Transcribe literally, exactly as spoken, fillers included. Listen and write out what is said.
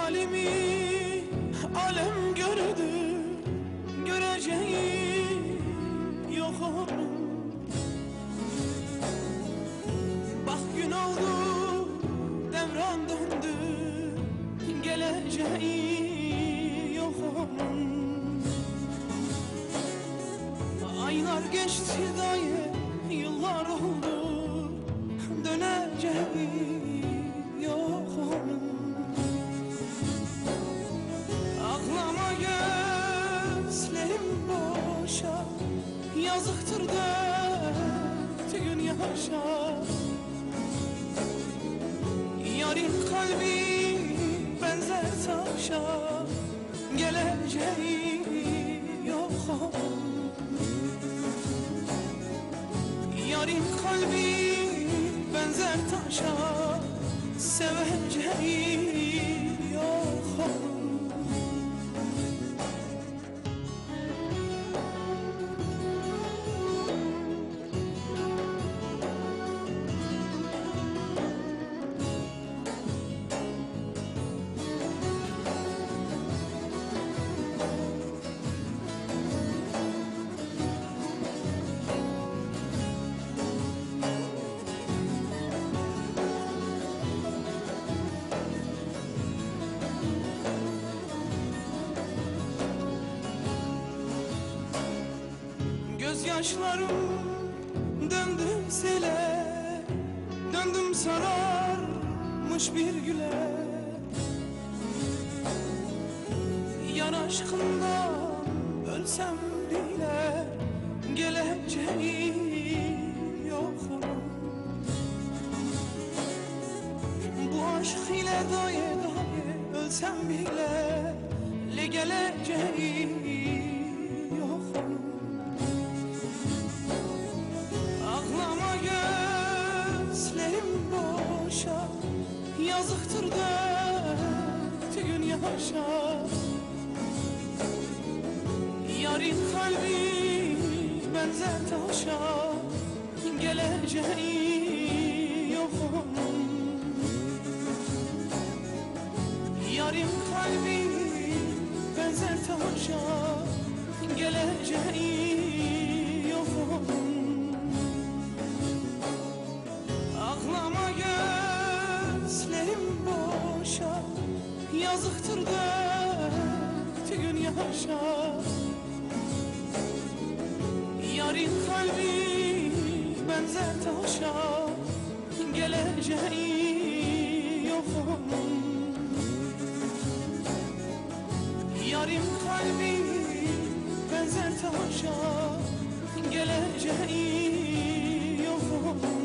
halimi alem gördü, göreceği yok onun. Bak gün oldu, devran döndü, geleceği yok onun. Aylar geçti dayı, yıllar oldu, döneceği yok onun. Ağlama gözlerim boşa, yazıktır dört gün yaşa. Yarın kalbi benzer taşa, geleceği yok onun. Yarın kalbi benzer taşa, seveceği yok onun. Gözyaşlarım döndü sele, döndüm sararmış bir güle. Yar aşkından ölsem bile, geleceği yok onun. Bu aşk ile daye daye ölsem bile, le geleceği yok onun. Ağlama gözlerim boşa, yazıktır dört gün yaşa. Yarın kalbi benzer taşa, geleceği yok onun. Yarın kalbi benzer taşa, geleceği yok onun. Ağlama gözlerim boşa, yazıktır dört gün yaşa. Yarın kalbi benzer taşa, geleceği yok onun. Yarın kalbi benzer taşa, geleceği yok onun.